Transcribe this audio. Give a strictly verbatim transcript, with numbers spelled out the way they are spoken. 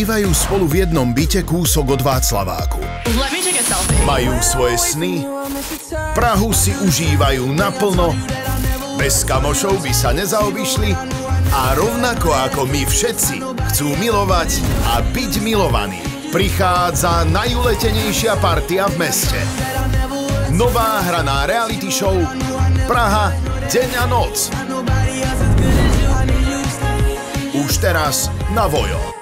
Bývajú spolu v jednom byte kúsok od Václaváku. Majú svoje sny, Prahu si užívajú naplno, bez kamošov by sa nezaobišli a rovnako ako my všetci chcú milovať a byť milovaní. Prichádza najuletenejšia partia v meste. Nová hraná reality show Praha deň a noc. Už teraz na Vojo.